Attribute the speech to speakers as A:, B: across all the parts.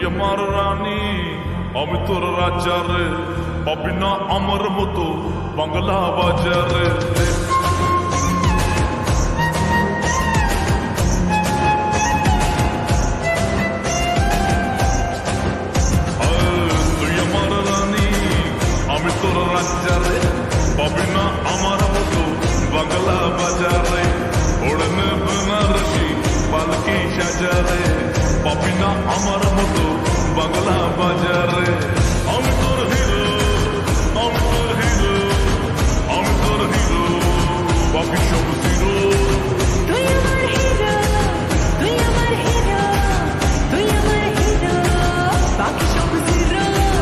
A: আমার রানী আমি তোর রাজারে পাবি না আমার মতো বাংলা বাজারে তুই আমার রানী আমি তোর রাজারে পাবি না আমার মতো বাংলা বাজারে ওড়নে বেনারসি পালকি সাজারে পাবি না আমার মতো বাংলা বাজারে আমি তোর হিরো আমি তোর হিরো আমি তোর হিরো বাকি সব জিরো
B: তুই আমার হিরো তুই আমার হিরো তুই আমার হিরো বাকি সব জিরো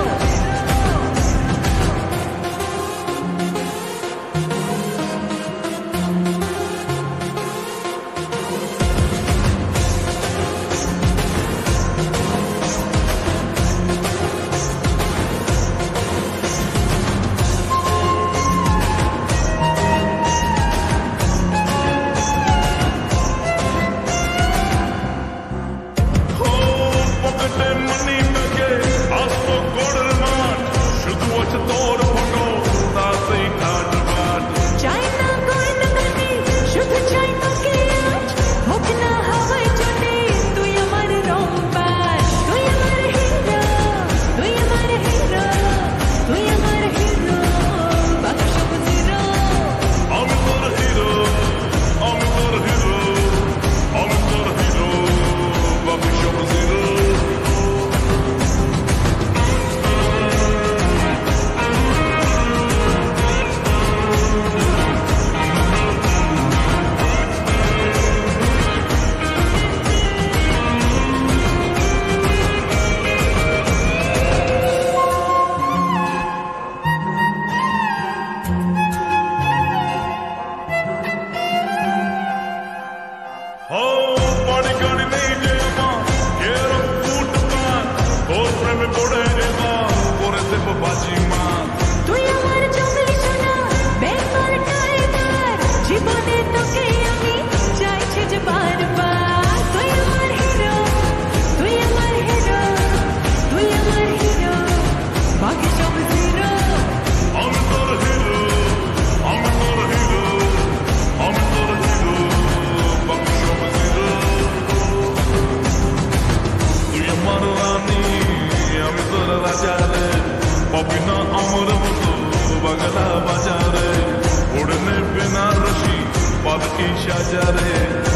B: তুই আমার জঙ্গলি সোনা বেঙ্গল টাইগার জীবনে তোকে আমি চাইছি যে বারবার তুই আমার হিরো তুই আমার হিরো তুই আমার হিরো বাকি সব জিরো
A: আমি তোর হিরো আমি তোর হিরো আমি তোর হিরো বাকি সব জিরো তুই আমার রানী আমি তোর রাজারে পাবি না আমার মতো বাংলা বাজারে ওড়নে বেনারসি পালকি সাজারে